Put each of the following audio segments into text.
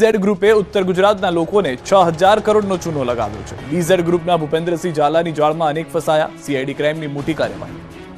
BZ ગ્રુપે ઉત્તર ગુજરાતના લોકોને 6000 કરોડનો ચૂનો લગાવ્યો છે। બીઝેડ ગ્રુપના ભૂપેન્દ્રસિંહ ઝાલાની જાળમાં અનેક ફસાયા। સીઆઈડી ક્રાઇમની મોટી કાર્યવાહી।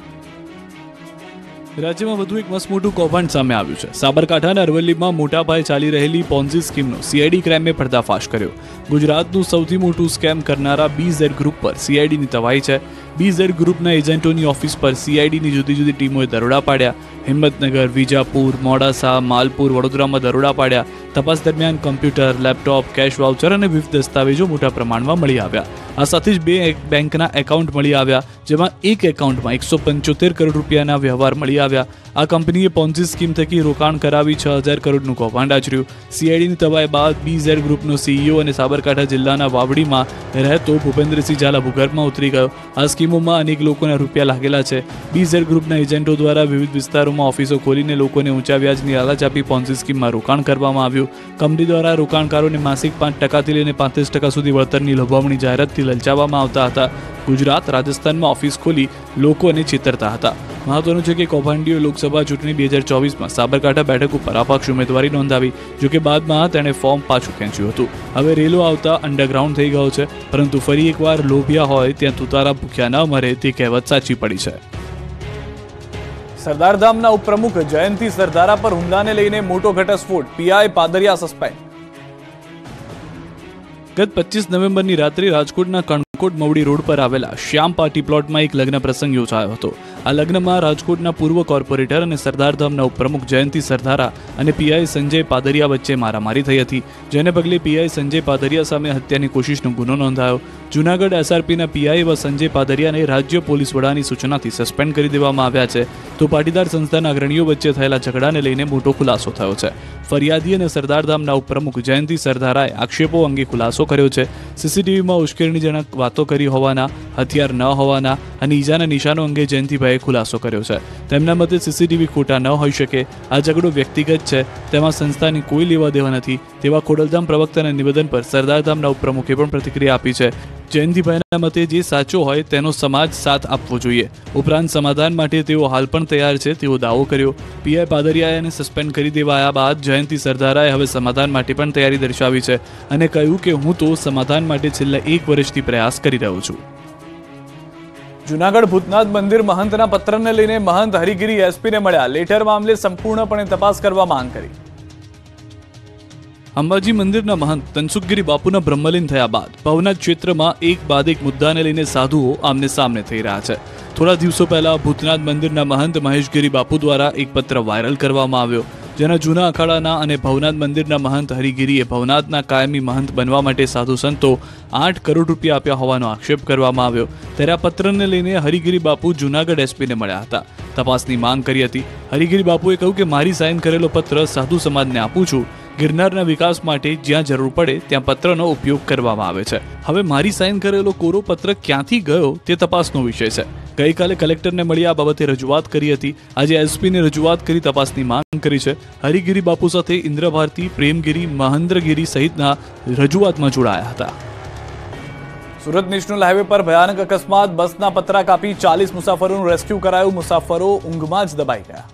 રાજ્યમાં વધુ એક મસમોટું કૌભાંડ સામે આવ્યું છે। સાબરકાંઠાના અરવલ્લીમાં મોટા પાયે ચાલી રહેલી પોન્ઝી સ્કીમનો સીઆઈડી ક્રાઇમે પર્દાફાશ કર્યો। ગુજરાતનું સૌથી મોટું સ્કેમ કરનારા બીઝેડ ગ્રુપ પર સીઆઈડીની તવાઈ છે। બીઝેડ ગ્રુપના એજન્ટોની ઓફિસ પર સીઆઈડીની જુદી જુદી ટીમોએ દરોડા પાડ્યા। હિંમતનગર, વિજાપુર, મોડાસા, માલપુર, વડોદરામાં દરોડા પાડ્યા। તપાસ દરમિયાન કમ્પ્યુટર, લેપટોપ, કેશ વાઉચર અને વિવિધ દસ્તાવેજો મોટા પ્રમાણમાં મળી આવ્યા। આ સાથે જ 2 બેંકના એકાઉન્ટ મળી આવ્યા, જેમાં એક એકાઉન્ટમાં 175 કરોડ રૂપિયાના વ્યવહાર મળી આવ્યા। આ કંપનીએ પોન્ઝી સ્કીમ થકી રોકાણ કરાવી 6000 કરોડનું કૌભાંડ આચર્યું। સીઆઈડીની તવાઈ બાદ બીઝેડ ગ્રુપનો સીઈઓ અને સાબરકાંઠા જિલ્લાના વાવડીમાં રહેતો ભૂપેન્દ્રસિંહ ઝાલા ભૂગર્ભમાં ઉતરી ગયો। આ સ્કીમોમાં અનેક લોકોના રૂપિયા લાગેલા છે। બીઝેડ ગ્રુપના એજન્ટો દ્વારા વિવિધ વિસ્તારોમાં ઓફિસો ખોલીને લોકોને ઊંચા વ્યાજની લાલચ આપી પોન્ઝી સ્કીમમાં રોકાણ કરવામાં આવ્યું। કંપની દ્વારા રોકાણકારોને માસિક 5% લઈને 35% સુધી વળતરની લોભામણી જાહેરાતથી લલચાવવામાં આવતા હતા। ગુજરાત, રાજસ્થાનમાં ઓફિસ ખોલી લોકોને છેતરતા હતા। મહત્વનું છે કે કૌભાંડીઓ લોકસભા ચૂંટણી 2024માં સાબરકાંઠા બેઠક ઉપર અપક્ષ ઉમેદવારી નોંધાવી, જોકે બાદમાં તેણે ફોર્મ પાછું ખેંચ્યું હતું। હવે રેલો આવતા અંડરગ્રાઉન્ડ થઈ ગયો છે, પરંતુ ફરી એકવાર લોભિયા હોય ત્યાં તુતારા ભૂખ્યા ન મરે તે કહેવત સાચી પડી છે। સરદારધામના ઉપપ્રમુખ જયંતિ સરદારા પર હુમલાને લઈને મોટો ઘટસ્ફોટ। PI Padariya suspend. ગત 25 નવેમ્બરની રાત્રે રાજકોટના કણકોટ મવડી રોડ પર આવેલા શ્યામ પાર્ટી પ્લોટમાં એક લગ્ન પ્રસંગ યોજાયો હતો। આ લગ્નમાં રાજકોટના પૂર્વ કોર્પોરેટર અને સરદારધામના ઉપપ્રમુખ જયંતિ સરદારા અને પીઆઈ સંજય પાદરિયા વચ્ચે મારામારી થઈ હતી, જેને પગલે પીઆઈ સંજય પાદરિયા સામે હત્યાની કોશિશનો ગુનો નોંધાયો। જૂનાગઢ એસઆરપીના પીઆઈ એવા સંજય પાદરિયાને રાજ્ય પોલીસ વડાની સૂચનાથી સસ્પેન્ડ કરી દેવામાં આવ્યા છે। તો પાટીદાર સંસ્થાના અગ્રણીઓ વચ્ચે થયેલા ઝઘડાને લઈને મોટો ખુલાસો થયો છે। ફરિયાદી અને સરદારધામના ઉપપ્રમુખ જયંતિ સરદારાએ આક્ષેપો અંગે ખુલાસો કર્યો છે। સીસીટીવીમાં ઉશ્કેરણીજનક વાતો કરી હોવાના, હથિયાર ન હોવાના અને ઈજાના નિશાનો અંગે જયંતિભાઈએ ખુલાસો કર્યો છે। તેમના મતે સીસીટીવી ખોટા ન હોઈ શકે। આ ઝઘડો વ્યક્તિગત છે, તેમાં સંસ્થાની કોઈ લેવા દેવા નથી તેવા ખોડલધામ પ્રવક્તાના નિવેદન પર સરદારધામના ઉપપ્રમુખે પણ પ્રતિક્રિયા આપી છે। જયંતિભાઈના મતે જે સાચો હોય તેનો સમાજ સાથ આપવો જોઈએ, ઉપરાંત સમાધાન માટે તેઓ હાલ પણ તૈયાર છે તેવો દાવો કર્યો। પીઆઈ પાદરિયાને સસ્પેન્ડ કરી દેવાયા બાદ જયંતિ સરદારાએ હવે સમાધાન માટે પણ તૈયારી દર્શાવી છે અને કહ્યું કે હું તો સમાધાન માટે છેલ્લા 1 વર્ષથી પ્રયાસ કરી રહ્યો છું। જૂનાગઢ ભૂતનાથ મંદિર મહંતના પત્રને લઈને મહંત હરિગીરી એસપીને મળ્યા। લેટર મામલે સંપૂર્ણપણે તપાસ કરવા માંગ કરી। અંબાજી મંદિરના મહંત તનસુખગીરી બાપુના બ્રહ્મલીન થયા બાદ ભવનાથ ક્ષેત્રમાં એક બાદ એક મુદ્દાને લઈને સાધુઓ આમને સામને થઈ રહ્યા છે। થોડા દિવસો પહેલા ભૂતનાથ મંદિરના મહંત મહેશગીરી બાપુ દ્વારા એક પત્ર વાયરલ કરવામાં આવ્યો, જેના જૂના અખાડાના અને ભવનાથ મંદિરના મહંત હરિગીરીએ ભવનાથના કાયમી મહંત બનવા માટે સાધુ સંતો 8 કરોડ રૂપિયા આપ્યા હોવાનો આક્ષેપ કરવામાં આવ્યો। ત્યારે આ પત્રને લઈને હરિગીરી બાપુ જૂનાગઢ એસપીને મળ્યા હતા, તપાસની માંગ કરી હતી। હરિગીરી બાપુએ કહ્યું કે મારી સાઇન કરેલો પત્ર સાધુ સમાજને આપું છું। ગિરનારના વિકાસ માટે જ્યાં જરૂર પડે ત્યાં પત્રનો ઉપયોગ કરવામાં આવે છે। હવે મારી સાઇન કરેલો કોરો પત્ર ક્યાંથી ગયો તે તપાસનો વિષય છે। ગઈકાલે કલેક્ટરને મળી આ બાબતે રજૂઆત કરી હતી। આજે એસપીને રજૂઆત કરી તપાસની માંગ કરી છે। હરિગીરી બાપુ સાથે ઇન્દ્રભારતી, પ્રેમગીરી, મહેન્દ્રગીરી સહિતના રજૂઆતમાં જોડાયા હતા। સુરત નેશનલ હાઈવે પર ભયાનક અકસ્માત। બસના પતરા કાપી 40 મુસાફરોનું રેસ્ક્યુ કરાયું। મુસાફરો ઊંઘમાં જ દબાઈ ગયા।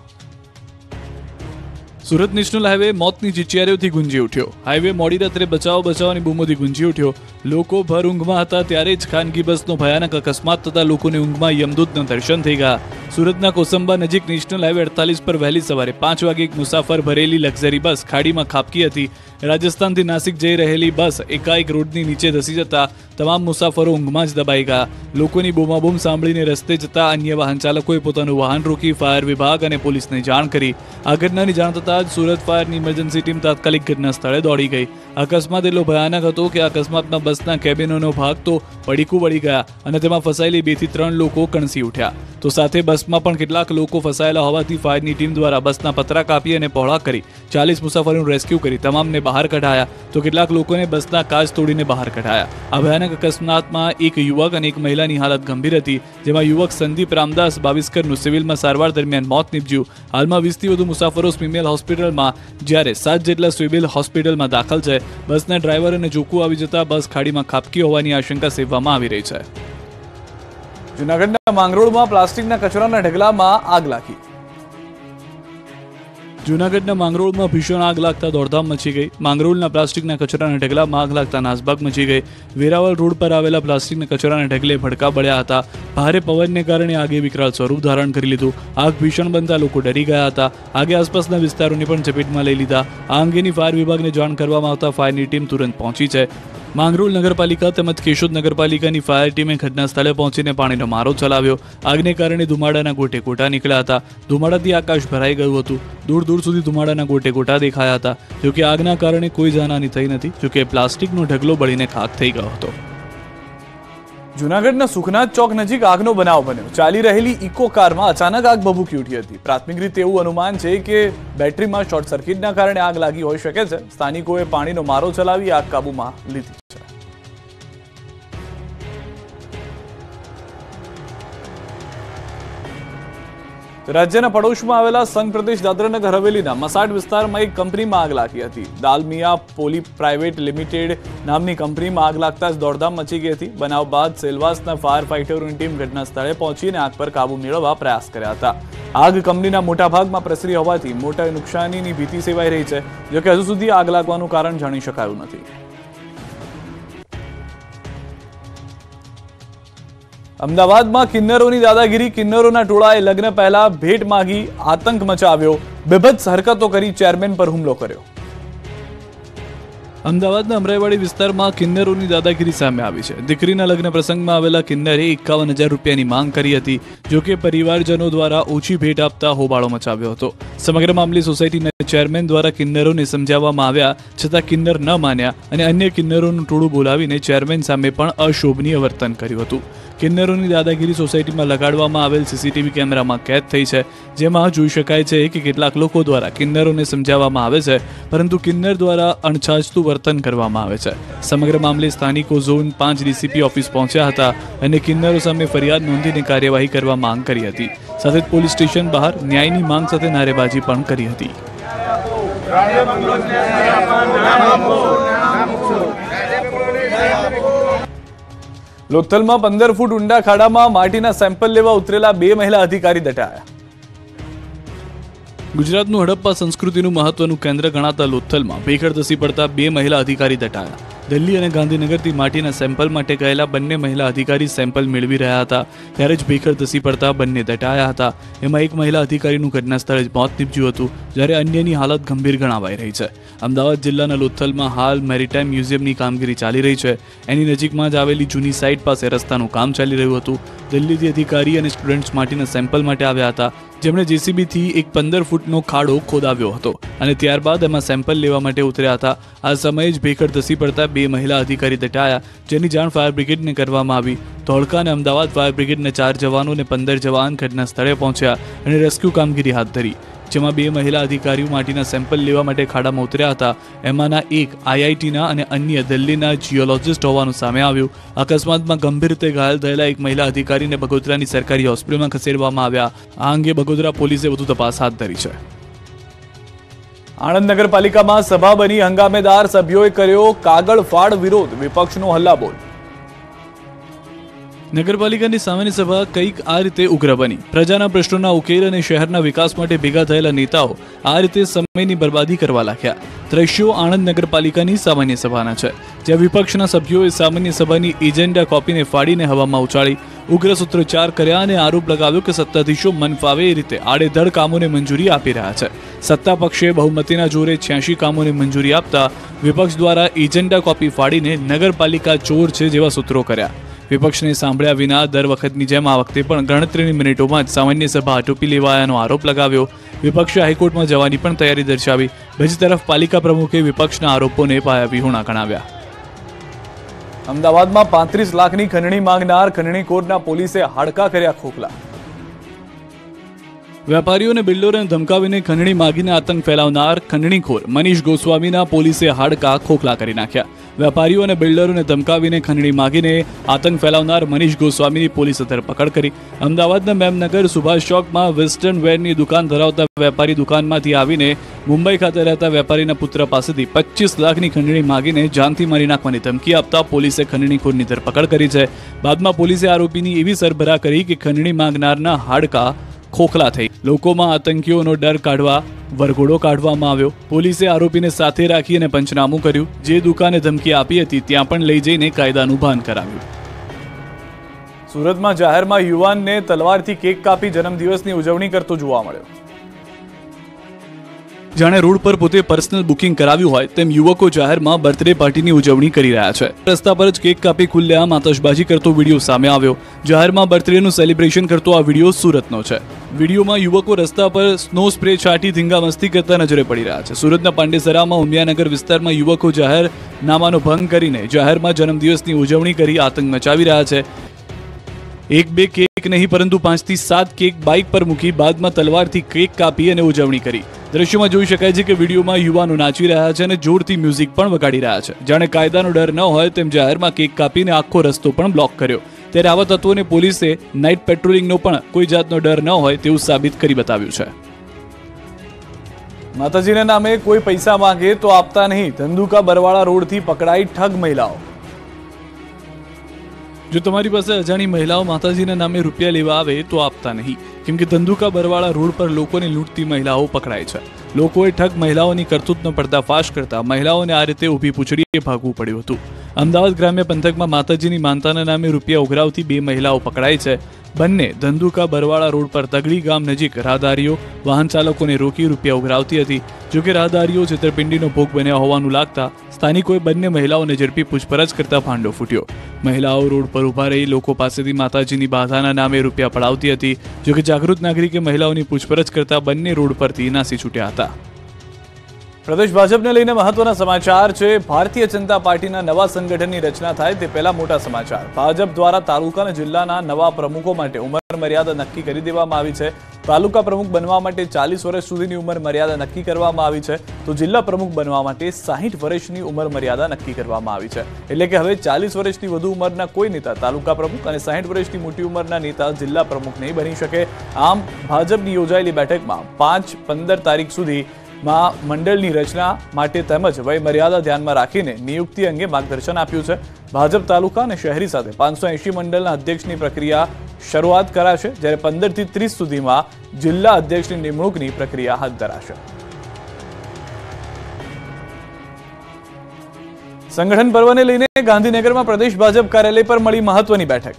સુરત નેશનલ હાઈવે મોતની ચિચિયારીઓથી ગુંજી ઉઠ્યો। હાઈવે મોડી રાત્રે બચાવ બચાવની બૂમોથી ગુંજી ઉઠ્યો। લોકો ભર ઊંઘમાં હતા ત્યારે જ ખાનગી બસનો ભયાનક અકસ્માત થતા લોકોને ઊંઘમાં યમદૂતના દર્શન થઈ ગયા। સુરતના કોસંબા નજીક નેશનલ હાઈવે 48 પર વહેલી સવારે 5 વાગે એક મુસાફર ભરેલી લક્ઝરી બસ ખાડીમાં ખાબકી હતી। રાજસ્થાનથી નાસિક જઈ રહેલી બસ એકાએક રોડની નીચે ધસી જતા તમામ મુસાફરો ઊંઘમાં જ દબાઈ ગયા। લોકોની બૂમાબૂમ સાંભળીને રસ્તે જતા અન્ય વાહન ચાલકોએ પોતાનું વાહન રોકી ફાયર વિભાગ અને પોલીસને જાણ કરી। આ ઘટનાની જાણ થતાં જ સુરત ફાયરની ઇમરજન્સી ટીમ તાત્કાલિક ઘટના સ્થળે દોડી ગઈ। અકસ્માત એટલો ભયાનક હતો કે અકસ્માતમાં બસના કેબિનોનો ભાગ તો પડીકું વળી ગયા અને તેમાં ફસાયેલી 2 થી 3 લોકો કણસી ઉઠ્યા। તો સાથે બસમાં પણ કેટલાક લોકો ફસાયેલા હોવાથી ફાયરની ટીમ દ્વારા બસના પતરા કાપી અને પહોળા કરી 40 મુસાફરોનું રેસ્ક્યુ કરી તમામને બહાર કઢાયા, તો કેટલાક લોકોને બસના કાચ તોડીને બહાર કઢાયા। આ ભયાનક અકસ્માતમાં એક યુવક અને એક મહિલાની હાલત ગંભીર હતી, જેમાં યુવક સંદીપ રામદાસ 22 વર્ષનું સિવિલમાં સારવાર દરમિયાન મોત નીપજ્યું। હાલમાં 20 થી વધુ મુસાફરો સ્મીમેલ હોસ્પિટલમાં જ્યારે 7 જેટલા સિવિલ હોસ્પિટલમાં દાખલ છે। બસના ડ્રાઈવર અને જોખું આવી જતા બસ ખાડીમાં ખાબકી હોવાની આશંકા સેવવામાં આવી રહી છે। જૂનાગઢના માંગરોળમાં પ્લાસ્ટિકના કચરાના ઢગલામાં આગ લાગી। જૂનાગઢના માંગરોળમાં ભીષણ આગ લાગતા દોડધામ મચી ગઈ. માંગરોળના પ્લાસ્ટિકના કચરાના ઢગલામાં આગ લાગતા નાસભાગ મચી ગઈ. વેરાવળ રોડ પર આવેલા પ્લાસ્ટિકના કચરાના ઢગલે ભડકા બળ્યા હતા. ભારે પવનને કારણે આગે વિકરાળ સ્વરૂપ ધારણ કરી લીધું. આગ ભીષણ બનતા લોકો ડરી ગયા હતા. આગે આસપાસના વિસ્તારોને પણ ઝપેટમાં લઈ લીધા. આ અંગેની ફાયર વિભાગને જાણ કરવામાં આવતા ફાયરની ટીમ તુરંત પહોંચી છે. માંગરોળ નગરપાલિકા તેમજ કેશોદ નગરપાલિકાની ફાયર ટીમે ઘટના સ્થળે પહોંચીને પાણીનો મારો ચલાવ્યો. આગને કારણે ધુમાડાના ગોટે ગોટા નીકળ્યા હતા. ધુમાડાથી આકાશ ભરાઈ ગયું હતું. દૂર દૂર સુધી ધુમાડાના ગોટે ગોટા દેખાયા હતા. જોકે આગના કારણે કોઈ જાનહાની થઈ નથી. જોકે પ્લાસ્ટિકનો ઢગલો બળીને ખાક થઈ ગયો હતો. જૂનાગઢના સુખનાથ ચોક નજીક આગનો બનાવ બન્યો. ચાલી રહેલી ઇકો કારમાં અચાનક આગ ભભૂકી ઉઠી હતી. પ્રાથમિક રીતે એવું અનુમાન છે કે બેટરીમાં શોર્ટ સર્કિટના કારણે આગ લાગી હોઈ શકે છે. સ્થાનિકોએ પાણીનો મારો ચલાવી આગ કાબૂમાં લીધી છે. રાજ્યના પડોશમાં આવેલા સંઘ પ્રદેશ દાદરાનગર હવેલીના મસાડ વિસ્તારમાં એક કંપનીમાં આગ લાગી હતી. દાલમિયા પોલી પ્રાઇવેટ લિમિટેડ નામની કંપનીમાં આગ લાગતા જ દોડધામ મચી ગઈ હતી. બનાવ બાદ સેલવાસના ફાયર ફાઇટરોની ટીમ ઘટના સ્થળે પહોંચીને આગ પર કાબુ મેળવવા પ્રયાસ કર્યા હતા. આગ કંપનીના મોટા ભાગમાં પ્રસરી હોવાથી મોટા નુકસાનીની ભીતિ સેવાઈ રહી છે. જોકે હજુ સુધી આગ લાગવાનું કારણ જાણી શકાયું નથી. અમદાવાદમાં કિન્નરોની દાદાગીરી. કિન્નરોના ટોળાએ લગ્ન પહેલા ભેટ માંગી આતંક મચાવ્યો. બેભત્સ હરકતો કરી ચેરમેન પર હુમલો કર્યો. અમદાવાદના અમરાઈવાડી વિસ્તારમાં કિન્નરોની દાદાગીરી સામે આવી છે. દીકરીના લગ્ન પ્રસંગમાં આવેલા કિન્નરે 51,000 રૂપિયાની માંગ કરી હતી. જોકે પરિવારજનો દ્વારા ઓછી ભેટ આપતા હોબાળો મચાવ્યો હતો. સમગ્ર મામલે સોસાયટીના ચેરમેન દ્વારા કિન્નરોને સમજાવવામાં આવ્યા, છતાં કિન્નર ન માન્યા અને અન્ય કિન્નરોનું ટોળું બોલાવીને ચેરમેન સામે પણ અશોભનીય વર્તન કર્યું હતું. કિન્નરોની દાદાગીરી સોસાયટીમાં લગાડવામાં આવેલ સીસીટીવી કેમેરામાં કેદ થઈ છે. જેમાં જોઈ શકાય છે કે કેટલાક લોકો દ્વારા કિન્નરોને સમજાવવામાં આવે છે, પરંતુ કિન્નર દ્વારા અણછાજતું વર્તન કરવામાં આવે છે. સમગ્ર મામલે સ્થાનિકો ઝોન 5 ડીસીપી ઓફિસ પહોંચ્યા હતા અને કિન્નરો સામે ફરિયાદ નોંધીને કાર્યવાહી કરવા માંગ કરી હતી. સાથે જ પોલીસ સ્ટેશન બહાર ન્યાયની માંગ સાથે નારેબાજી પણ કરી હતી. લોથલમાં 15 ફૂટ ઊંડા ખાડામાં માટીના સેમ્પલ લેવા ઉતરેલા 2 મહિલા અધિકારી દટાયા. ગુજરાતનું હડપ્પા સંસ્કૃતિનું મહત્વનું કેન્દ્ર ગણાતા લોથલમાં ભેખડ ધસી પડતા 2 મહિલા અધિકારી દટાયા. દિલ્હી અને ગાંધીનગરથી માટીના સેમ્પલ માટે ગયેલા બંને મહિલા અધિકારી સેમ્પલ મેળવી રહ્યા હતા ત્યારે જ ભેખડ ધસી પડતા બંને દટાયા હતા. એમાં એક મહિલા અધિકારીનું ઘટના સ્થળે જ મોત નીપજ્યું હતું, જ્યારે અન્યની હાલત ગંભીર ગણાવાઈ રહી છે. અમદાવાદ જિલ્લાના લોથલમાં હાલ મેરીટાઈમ મ્યુઝિયમની કામગીરી ચાલી રહી છે. એની નજીકમાં જ આવેલી જૂની સાઇટ પાસે રસ્તાનું કામ ચાલી રહ્યું હતું. દિલ્હીથી અધિકારી અને સ્ટુડન્ટ્સ માટીના સેમ્પલ માટે આવ્યા હતા, જેમણે જેસીબીથી એક 15 ફૂટનો ખાડો ખોદાવ્યો હતો અને ત્યારબાદ એમાં સેમ્પલ લેવા માટે ઉતર્યા હતા. આ સમયે જ ભેખડ ધસી પડતા 2 મહિલા અધિકારી દટાયા, જેની જાણ ફાયર બ્રિગેડને કરવામાં આવી. ધોળકા અને અમદાવાદ ફાયર બ્રિગેડના 4 જવાનો અને 15 જવાન ઘટના સ્થળે પહોંચ્યા અને રેસ્ક્યુ કામગીરી હાથ ધરી, જેમાં 2 મહિલા અધિકારીઓ માટીના સેમ્પલ લેવા માટે ખાડામાં ઉતર્યા હતા. એમાંના એક આઈઆઈટીના અને અન્ય દિલ્હીના જીઓલોજિસ્ટ હોવાનું સામે આવ્યું. અકસ્માતમાં ગંભીર રીતે ઘાયલ થયેલા એક મહિલા અધિકારીને બગોદરાની સરકારી હોસ્પિટલમાં ખસેડવામાં આવ્યા. આ અંગે બગોદરા પોલીસે વધુ તપાસ હાથ ધરી છે. આણંદ નગરપાલિકામાં સભા બની. હંગામેદાર સભ્યોએ કર્યો કાગળ ફાડ વિરોધ. વિપક્ષનો હલ્લાબોલ. નગરપાલિકાની સામાન્ય સભા કંઈક આ રીતે ઉગ્ર બની. પ્રજાના પ્રશ્નોના ઉકેલ અને શહેરના વિકાસ માટે ભેગા થયેલા નેતાઓ આ રીતે સમયની બરબાદી કરવા લાગ્યા. દ્રશ્યો આણંદ નગરપાલિકાની સામાન્ય સભાના છે, જ્યાં વિપક્ષના સભ્યોએ સામાન્ય સભાની એજન્ડા કોપીને ફાડીને હવામાં ઉછાળી ઉગ્ર સૂત્રોચ્ચાર કર્યા અને આરોપ લગાવ્યો કે સત્તાધીશો મનફાવે એ રીતે આડેધડ કામોને મંજૂરી આપી રહ્યા છે. સત્તા પક્ષે બહુમતીના જોરે 86 કામોને મંજૂરી આપતા વિપક્ષ દ્વારા એજન્ડા કોપી ફાડીને નગરપાલિકા ચોર છે જેવા સૂત્રો કર્યા. વિપક્ષને સાંભળ્યા વિના દર વખતની જેમ આ વખતે પણ ગણતરીની મિનિટોમાં જ સામાન્ય સભા આટોપી લેવાયાનો આરોપ લગાવ્યો. વિપક્ષે હાઈકોર્ટમાં જવાની પણ તૈયારી દર્શાવી. બીજી તરફ પાલિકા પ્રમુખે વિપક્ષના આરોપોને પાયાવિહોણા ગણાવ્યા. અમદાવાદમાં 35 લાખની ખંડણી માંગનાર ખંડણીખોરના પોલીસે હાડકા કર્યા ખોખલા. વેપારીઓને બિલ્ડરોને ધમકાવીને ખંડણી માગીને આતંક ફેલાવનાર ખંડણીખોર મનીષ ગોસ્વામીના પોલીસે હાડકા ખોખલા કરી નાખ્યા. વેપારીઓ અને બિલ્ડરોને ધમકાવીને ખંડણી માગીને આતંક ફેલાવનાર મનીષ ગોસ્વામીની પોલીસે ધરપકડ કરી. અમદાવાદના મેમનગર સુભાષ ચોકમાં વેસ્ટર્ન વેરની દુકાન ધરાવતા વેપારી દુકાનમાંથી આવીને મુંબઈ ખાતે રહેતા વેપારીના પુત્ર પાસેથી 25 લાખની ખંડણી માગીને જાનથી મારી નાખવાની ધમકી આપતા પોલીસે ખંડણીખોરની ધરપકડ કરી છે. બાદમાં પોલીસે આરોપીની એવી સરભરા કરી કે ખંડણી માંગનારના હાડકા ખોખલા થઈ. લોકોમાં આતંકીઓનો ડર કાઢવા વરઘોડો કાઢવામાં આવ્યો. પોલીસે આરોપીને સાથે રાખી અને પંચનામું કર્યું. જે દુકાને ધમકી આપી હતી ત્યાં પણ લઈ જઈને કાયદાનું ભાન કરાવ્યું. સુરતમાં જાહેરમાં યુવાનને તલવારથી કેક કાપી જન્મદિવસની ઉજવણી કરતો જોવા મળ્યો. જાણે રોડ પર પોતે પર્સનલ બુકિંગ કરાવ્યું હોય તેમ યુવકો જાહેરમાં બર્થડે પાર્ટીની ઉજવણી કરી રહ્યા છે. રસ્તા પર જ કેક કાપી ખુલ્લેઆમ આતશબાજી કરતો વિડીયો સામે આવ્યો. જાહેરમાં બર્થડેનું સેલિબ્રેશન કરતો આ વિડીયો સુરતનો છે. વિડીયોમાં યુવકો રસ્તા પર સ્નો સ્પ્રે છાંટી ધીંગામસ્તી કરતા નજરે પડી રહ્યા છે. સુરતના પાંડેસરામાં ઉમિયાનગર વિસ્તારમાં યુવકો જાહેરનામાનો ભંગ કરીને જાહેરમાં જન્મદિવસની ઉજવણી કરી આતંક મચાવી રહ્યા છે. એક બે કેક નહીં પરંતુ 5 થી 7 કેક બાઇક પર મૂકી બાદમાં તલવારથી કેક કાપી અને ઉજવણી કરી. દ્રશ્યોમાં જોઈ શકાય છે કે વિડીયોમાં યુવાનો નાચી રહ્યા છે અને જોરથી મ્યુઝિક પણ વગાડી રહ્યા છે. જાણે કાયદાનો ડર ન હોય તેમ જાહેરમાં કેક કાપીને આખો રસ્તો પણ બ્લોક કર્યો. ત્યારે આવા તત્વોને પોલીસે નાઇટ પેટ્રોલિંગનો પણ કોઈ જાતનો ડર ન હોય તેવું સાબિત કરી બતાવ્યું છે. માતાજીના નામે કોઈ પૈસા માંગે તો આપતા નહીં. ધંધુકા બરવાળા રોડથી પકડાઈ ઠગ મહિલાઓ. જો તમારી પાસે અજાણી મહિલાઓ માતાજીના નામે રૂપિયા લેવા આવે તો આપતા નહીં, કેમ કે ધંધુકા બરવાળા રોડ પર લોકોને લૂંટતી મહિલાઓ પકડાય છે. લોકોએ ઠગ મહિલાઓની કરતૂતનો પર્દાફાશ કરતા મહિલાઓને આ રીતે ઊભી પૂંછડીએ ભાગવું પડ્યું હતું. અમદાવાદ ગ્રામ્ય પંથકમાં માતાજીની માનતાના નામે રૂપિયા ઉઘરાવતી 2 મહિલાઓ પકડાઈ છે. બંને ધંધુકા બરવાળા રોડ પર તગડી ગામ નજીક રાહદારીઓ વાહન ચાલકોને રોકી રૂપિયા ઉઘરાવતી હતી. જોકે રાહદારીઓ છેતરપિંડીનો ભોગ બન્યા હોવાનું લાગતા સ્થાનિકોએ બંને મહિલાઓને ઝડપી પૂછપરછ કરતા ભાંડો ફૂટ્યો. મહિલાઓ રોડ પર ઉભા રહી લોકો પાસેથી માતાજીની બાધાના નામે રૂપિયા પડાવતી હતી. જોકે જાગૃત નાગરિકે મહિલાઓની પૂછપરછ કરતા બંને રોડ પરથી નાસી છૂટ્યા હતા. પ્રદેશ ભાજપને લઈને મહત્વના સમાચાર છે. ભારતીય જનતા પાર્ટીના નવા સંગઠનની રચના થાય તે પહેલા મોટા સમાચાર. ભાજપ દ્વારા તાલુકા અને જિલ્લાના નવા પ્રમુખો માટે ઉંમર મર્યાદા નક્કી કરી દેવામાં આવી છે. તાલુકા પ્રમુખ બનવા માટે 40 વર્ષ સુધીની ઉંમર મર્યાદા નક્કી કરવામાં આવી છે, તો જિલ્લા પ્રમુખ બનવા માટે 60 વર્ષની ઉંમર મર્યાદા નક્કી કરવામાં આવી છે. એટલે કે હવે 40 વર્ષથી વધુ ઉંમરના કોઈ નેતા તાલુકા પ્રમુખ અને 60 વર્ષથી મોટી ઉંમરના નેતા જિલ્લા પ્રમુખ નહીં બની શકે. આમ ભાજપની યોજાયેલી બેઠકમાં 5-15 તારીખ સુધી મંડળની રચના માટે તેમજ વય મર્યાદા ધ્યાનમાં રાખીને નિયુક્તિ અંગે માર્ગદર્શન આપ્યું છે. ભાજપ તાલુકા અને શહેરી સાથે 580 મંડળના અધ્યક્ષની પ્રક્રિયા શરૂઆત કરાશે, જ્યારે 15 થી 30 સુધીમાં જિલ્લા અધ્યક્ષની નિમણૂકની પ્રક્રિયા હાથ ધરાશે. સંગઠન પર્વને લઈને ગાંધીનગરમાં પ્રદેશ ભાજપ કાર્યાલય પર મળી મહત્વની બેઠક.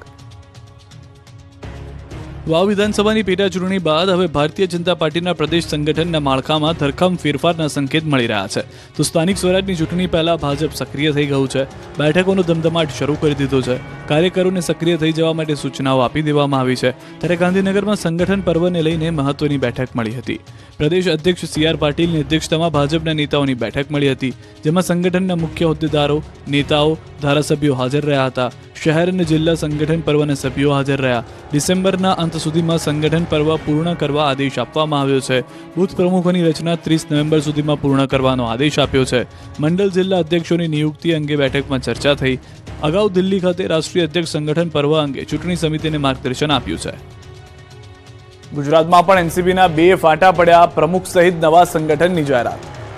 વાવ વિધાનસભાની પેટા ચૂંટણી બાદ હવે ભારતીય જનતા પાર્ટીના પ્રદેશ સંગઠનના માળખામાં ધરખમ ફેરફારના સંકેત મળી રહ્યા છે. તો સ્થાનિક સ્વરાજની ચૂંટણી પહેલા ભાજપ સક્રિય થઈ ગયું છે. બેઠકોનો ધમધમાટ શરૂ કરી દીધો છે. કાર્યકરોને સક્રિય થઈ જવા માટે સૂચનાઓ આપી દેવામાં આવી છે. ત્યારે ગાંધીનગરમાં સંગઠન પર્વને લઈને મહત્વની બેઠક મળી હતી. પ્રદેશ અધ્યક્ષ CR પાટીલની અધ્યક્ષતામાં ભાજપના નેતાઓની બેઠક મળી હતી, જેમાં સંગઠનના મુખ્ય હોદ્દેદારો, નેતાઓ, ધારાસભ્યો હાજર રહ્યા હતા. શહેર અને જિલ્લા સંગઠન પર્વના સભ્યો હાજર રહ્યા. ડિસેમ્બરના અંત સુધીમાં સંગઠન પર્વ પૂર્ણ કરવા આદેશ આપવામાં આવ્યો છે. બૂથ પ્રમુખોની રચના 30 નવેમ્બર સુધીમાં પૂર્ણ કરવાનો આદેશ આપ્યો છે. મંડળ જિલ્લા અધ્યક્ષોની નિયુક્તિ અંગે બેઠકમાં ચર્ચા થઈ. અગાઉ દિલ્હી ખાતે રાષ્ટ્રીય અધ્યક્ષ સંગઠન પર્વ અંગે ચૂંટણી સમિતિને માર્ગદર્શન આપ્યું છે. ગુજરાતમાં પણ NCPના 2 ફાંટા પડ્યા. પ્રમુખ સહિત નવા સંગઠનની જાહેરાત.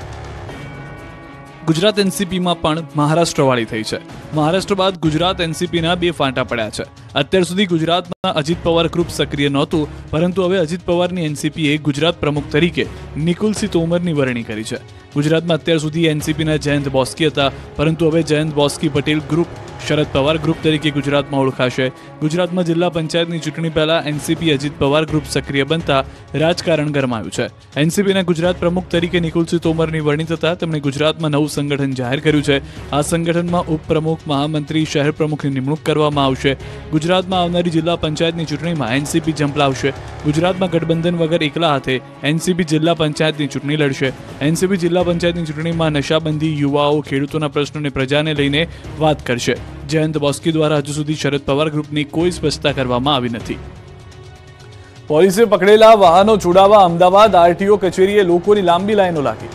ગુજરાત NCPમાં પણ મહારાષ્ટ્રવાળી થઈ છે. મહારાષ્ટ્ર બાદ ગુજરાત NCPના 2 ફાંટા પડ્યા છે. અત્યાર સુધી ગુજરાતમાં અજીત પવાર ગ્રુપ સક્રિય નહોતું, પરંતુ હવે અજીત પવારની NCPએ ગુજરાત પ્રમુખ તરીકે નિકુલસિંહ તોમરની વરણી કરી છે. ગુજરાતમાં અત્યાર સુધી NCPના જયંત બોસ્કી હતા, પરંતુ હવે જયંત બોસ્કી પટેલ ગ્રુપ શરદ પવાર ગ્રુપ તરીકે ગુજરાતમાં ઓળખાશે. ગુજરાતમાં જિલ્લા પંચાયતની ચૂંટણી પહેલા NCP અજીત પવાર ગ્રુપ સક્રિય બનતા રાજકારણ ગરમાયું છે. NCPના ગુજરાત પ્રમુખ તરીકે નિકુલસિંહ તોમરની વરણી થતા તેમણે ગુજરાતમાં નવું સંગઠન જાહેર કર્યું છે. આ સંગઠનમાં ઉપપ્રમુખ, મહામંત્રી, શહેર પ્રમુખની નિમણૂક કરવામાં આવશે. ગુજરાતમાં આવનારી જિલ્લા પંચાયતની ચૂંટણીમાં NCP ઝંપલાવશે. ગુજરાતમાં ગઠબંધન વગર એકલા હાથે NCP જિલ્લા પંચાયતની ચૂંટણી લડશે. NCP જિલ્લા પંચાયતની ચૂંટણીમાં નશાબંધી, યુવાઓ, ખેડૂતોના પ્રશ્નોને પ્રજાને લઈને વાત કરશે. જયંત બોસ્કી દ્વારા હજુ સુધી શરદ પવાર ગ્રુપની કોઈ સ્પષ્ટતા કરવામાં આવી નથી. પોલીસે પકડેલા વાહનો છોડાવવા અમદાવાદ RTO કચેરીએ લોકોની લાંબી લાઈનો લાગી.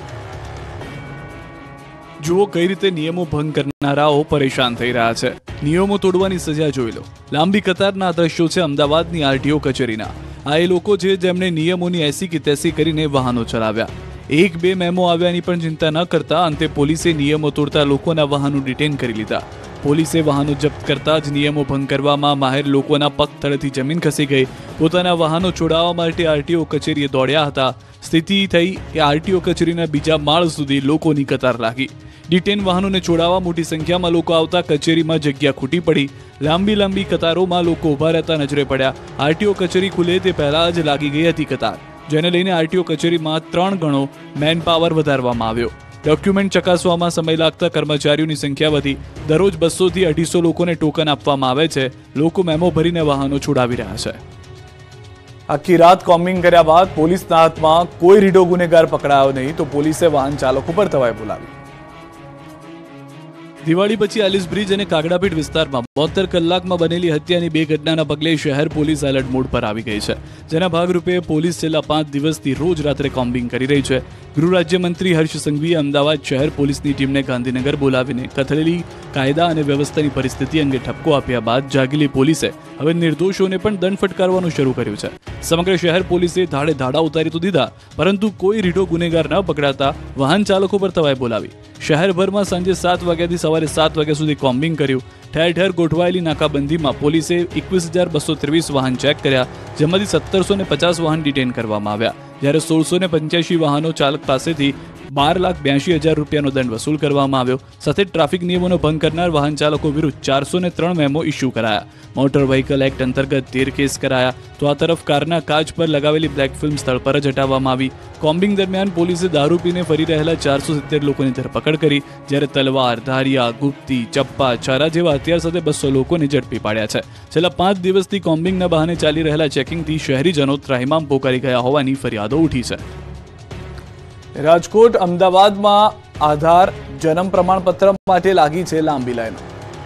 જુઓ કઈ રીતે નિયમો ભંગ કરનારાઓ પરેશાન થઈ રહ્યા છે. નિયમો તોડવાની સજા જોઈ લો. લાંબી કતારના દ્રશ્યો છે અમદાવાદની RTO કચેરીના. આ એ લોકો છે જેમણે નિયમોની એસી કે તેસી કરીને વાહનો ચલાવ્યા. 1-2 મેમો આવ્યાની પણ ચિંતા ન કરતા અંતે પોલીસે નિયમો તોડતા લોકોના વાહનો ડિટેન કરી લીધા. પોલીસે વાહનો જપ્ત કરતા જ નિયમો ભંગ કરવામાં માહેર લોકોના પગ તળેથી જમીન ખસી ગઈ. પોતાના વાહનો છોડાવવા માટે આરટીઓ કચેરીએ દોડ્યા હતા. સ્થિતિ થઈ કે આરટીઓ કચેરીના બીજા માળ સુધી લોકોની કતાર લાગી. ડિટેન વાહનોને છોડાવવા મોટી સંખ્યામાં લોકો આવતા કચેરીમાં જગ્યા ખૂટી પડી. લાંબી કતારોમાં લોકો ઊભા રહેતા નજરે પડ્યા. આરટીઓ કચેરી ખુલે તે પહેલા જ લાગી ગઈ હતી કતાર, જેને લઈને આરટીઓ કચેરીમાં 3 ગણો મેન પાવર વધારવામાં આવ્યો. ડોક્યુમેન્ટ ચકાસવામાં સમય લાગતા કર્મચારીઓની સંખ્યા વધી. દરરોજ 200 થી 250 લોકોને ટોકન આપવામાં આવે છે. લોકો મેમો ભરીને વાહનો છોડાવી રહ્યા છે. આખી રાત કોમ્બિંગ કર્યા બાદ પોલીસના હાથમાં કોઈ રીઢો ગુનેગાર પકડાયો નહીં, તો પોલીસે વાહન ચાલકો પર તવાઈ બોલાવી. દિવાળી પછી એલિસ બ્રિજ અને કાગડાપીઠ વિસ્તારમાં 72 કલાકમાં બનેલી હત્યાની 2 ઘટનાના પગલે શહેર પોલીસ એલર્ટ મોડ પર આવી ગઈ છે. જેના ભાગરૂપે પોલીસ છેલ્લા 5 દિવસથી રોજ રાત્રે કોમ્બિંગ કરી રહી છે. ગૃહ રાજ્યમંત્રી હર્ષ સંઘવીએ અમદાવાદ શહેર પોલીસની ટીમને ગાંધીનગર બોલાવીને કથળેલી કાયદા અને વ્યવસ્થાની પરિસ્થિતિ અંગે ઠપકો આપ્યા બાદ જાગેલી પોલીસે હવે નિર્દોષોને પણ દંડ ફટકારવાનું શરૂ કર્યું છે. સમગ્ર શહેર પોલીસે ધાડે ધાડા ઉતારી તો દીધા, પરંતુ કોઈ રીઢો ગુનેગાર ન પકડાતા વાહન ચાલકો પર તવાઈ બોલાવી. શહેરભરમાં સાંજે 7 વાગ્યાથી સવારે 7 વાગ્યા સુધી કોમ્બિંગ કર્યું. ઠેર ઠેર ગોઠવાયેલી નાકાબંધીમાં પોલીસે 21,223 વાહન ચેક કર્યા, જેમાંથી 1,750 વાહન ડિટેન કરવામાં આવ્યા, જ્યારે 1,685 વાહનો ચાલક પાસેથી 12,82,000 રૂપિયાનો દંડ વસૂલ કરવામાં આવ્યો. સાથે ટ્રાફિક નિયમોનો ભંગ કરનાર વાહન ચાલકો વિરુદ્ધ 403 મેમો ઇસ્યુ કરાયા. મોટર વ્હીકલ એક્ટ અંતર્ગત 13 કેસ કરાયા. તો આ તરફ કારના કાચ પર લગાવેલી બ્લેક ફિલ્મ સ્થળ પર જ હટાવવામાં આવી. કોમ્બિંગ દરમિયાન પોલીસે દારૂ પીને ફરી રહેલા 470 લોકોની ધરપકડ કરી, જ્યારે તલવાર, ધારિયા, ગુપ્તી, ચપ્પા, ચારા જેવા હથિયાર સાથે 200 લોકોને ઝડપી પાડ્યા છે. છેલ્લા 5 દિવસથી કોમ્બિંગના બહાને ચાલી રહેલા ચેકિંગથી શહેરીજનો ત્રાહિમામ પોકારી ગયા હોવાની ફરિયાદો ઉઠી છે. રાજકોટ, અમદાવાદમાં આધાર જન્મ પ્રમાણપત્ર માટે લાગી છે લાંબી લાઈનો.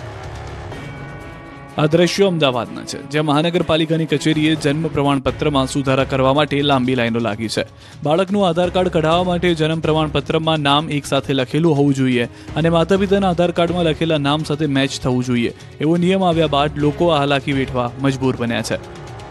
આ દ્રશ્યો અમદાવાદના છે, જ્યાં મહાનગરપાલિકાની કચેરીએ જન્મ પ્રમાણપત્રમાં સુધારા કરવા માટે લાંબી લાઈનો લાગી છે. બાળકનું આધાર કાર્ડ કઢાવવા માટે જન્મ પ્રમાણપત્રમાં નામ એક સાથે લખેલું હોવું જોઈએ અને માતા પિતાના આધાર કાર્ડમાં લખેલા નામ સાથે મેચ થવું જોઈએ, એવો નિયમ આવ્યા બાદ લોકો આ હાલાકી વેઠવા મજબૂર બન્યા છે.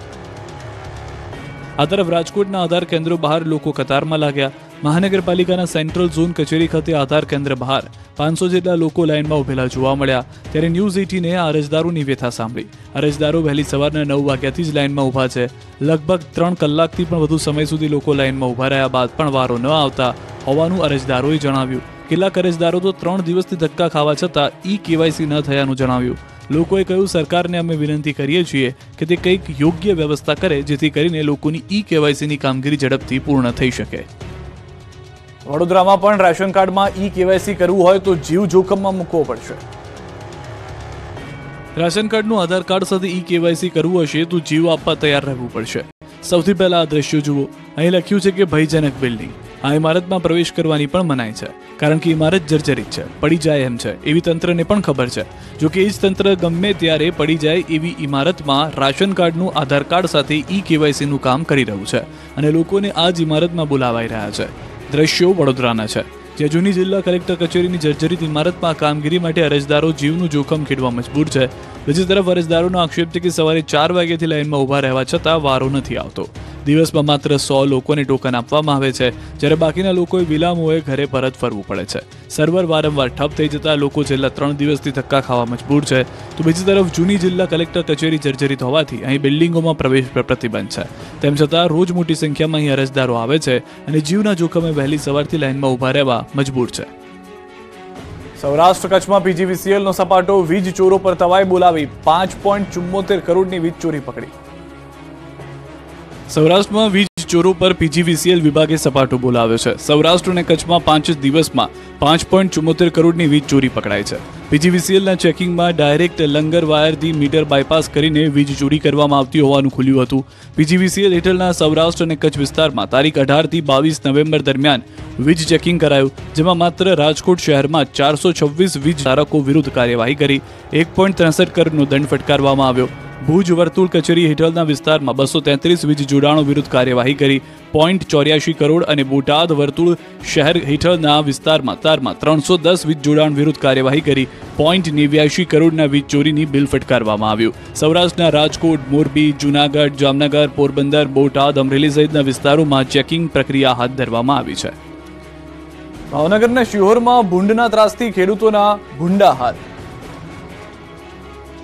આ તરફ રાજકોટના આધાર કેન્દ્રો બહાર લોકો કતારમાં લાગ્યા. મહાનગરપાલિકાના સેન્ટ્રલ ઝોન કચેરી ખાતે આધાર કેન્દ્ર બહાર 500 જેટલા લોકો લાઇનમાં ઉભેલા જોવા મળ્યા. ત્યારે ન્યૂઝ 18એ આ અરજદારોની વ્યથા સાંભળી. અરજદારો વહેલી સવારના 9 વાગ્યાથી જ લાઇનમાં ઊભા છે. લગભગ 3 કલાકથી પણ વધુ સમય સુધી લોકો લાઇનમાં ઊભા રહ્યા બાદ પણ વારો ન આવતા હોવાનું અરજદારોએ જણાવ્યું. કેટલાક અરજદારો તો 3 દિવસથી ધક્કા ખાવા છતાં કેવાયસી ન થયાનું જણાવ્યું. લોકોએ કહ્યું, સરકારને અમે વિનંતી કરીએ છીએ કે તે કંઈક યોગ્ય વ્યવસ્થા કરે, જેથી કરીને લોકોની કેવાયસીની કામગીરી ઝડપથી પૂર્ણ થઈ શકે. વડોદરામાં પણ રેશન કાર્ડમાં કેવાયસી કરવું હોય તો જીવ જોખમમાં મૂકવો પડશે. રેશન કાર્ડનું આધાર કાર્ડ સાથે કેવાયસી કરવું હશે તો જીવ આપવા તૈયાર રહેવું પડશે. સૌથી પહેલા આ દ્રશ્યો જુઓ. અહીં લખ્યું છે કે ભયજનક બિલ્ડિંગ. આ ઇમારતમાં પ્રવેશ કરવાની પણ મનાઈ છે, કારણ કે ઇમારત જર્જરિત છે, પડી જાય એમ છે એવી તંત્રને પણ ખબર છે. જો કે એ જ તંત્ર ગમે ત્યારે પડી જાય એવી ઇમારતમાં રાશન કાર્ડનું આધાર કાર્ડ સાથે કેવાયસીનું કામ કરી રહ્યું છે અને લોકોને આ જ ઇમારતમાં બોલાવાઈ રહ્યા છે. દ્રશ્યો વડોદરાના છે, જ્યાં જૂની જિલ્લા કલેક્ટર કચેરીની જર્જરિત ઇમારતમાં કામગીરી માટે અરજદારો જીવનું જોખમ ખેડવા મજબૂર છે. બીજી તરફ અરજદારોનો આક્ષેપ છે કે સવારે 4 વાગ્યાથી લાઇનમાં ઊભા રહેવા છતાં વારો નથી આવતો. દિવસમાં માત્ર 100 લોકોને ટોકન આપવામાં આવે છે, જ્યારે બાકીના લોકોએ વિલામોએ ઘરે પરત ફરવું પડે છે. સર્વર વારંવાર ઠપ થઈ જતા લોકો છેલ્લા 3 દિવસથી ધક્કા ખાવા મજબૂર છે. તો બીજી તરફ જૂની જિલ્લા કલેક્ટર કચેરી જર્જરિત હોવાથી અહીં બિલ્ડિંગોમાં પ્રવેશ પર પ્રતિબંધ છે. તેમ છતાં રોજ મોટી સંખ્યામાં અહીં અરજદારો આવે છે અને જીવના જોખમે વહેલી સવારથી લાઇનમાં ઊભા રહેવા મજબૂર છે. સૌરાષ્ટ્ર કચ્છમાં પીજીવીસીએલનો સપાટો. વીજ ચોરો પર તવાઈ બોલાવી 5.74 કરોડની વીજ ચોરી પકડી. સૌરાષ્ટ્રમાં વીજ ચોરો પર પીજીવીસીએલ વિભાગે સપાટો બોલાવ્યો છે. સૌરાષ્ટ્ર અને કચ્છમાં 5 જ દિવસમાં 5.74 કરોડની વીજ ચોરી પકડાઈ છે. પીજીવીસીએલના ચેકિંગમાં ડાયરેક્ટ લંગર વાયરથી મીટર બાયપાસ કરીને વીજ ચોરી કરવામાં આવતી હોવાનું ખુલ્યું હતું. પીજીવીસીએલ હેઠળના સૌરાષ્ટ્ર અને કચ્છ વિસ્તારમાં તારીખ 18 થી 22 નવેમ્બર દરમિયાન વીજ ચેકિંગ કરાયું, જેમાં માત્ર રાજકોટ શહેરમાં 426 વીજ ધારકો વિરુદ્ધ કાર્યવાહી કરી 1.63 કરોડનો દંડ ફટકારવામાં આવ્યો. ભુજ વર્તુળ કચેરી હેઠળના વિસ્તારમાં 233 વીજ જોડાણો વિરુદ્ધ કાર્યવાહી કરી 0.84 કરોડ અને બોટાદ વર્તુળ શહેર હેઠળના વિસ્તારમાં 310 વીજ જોડાણ વિરુદ્ધ કાર્યવાહી કરી 0.89 કરોડના વીજ ચોરીની બિલ ફટકારવામાં આવ્યું. સૌરાષ્ટ્રના રાજકોટ, મોરબી, જૂનાગઢ, જામનગર, પોરબંદર, બોટાદ, અમરેલી સહિતના વિસ્તારોમાં ચેકિંગ પ્રક્રિયા હાથ ધરવામાં આવી છે. ભાવનગરના શિહોરમાં ભૂંડના ત્રાસથી ખેડૂતોના ભૂંડા હાલ.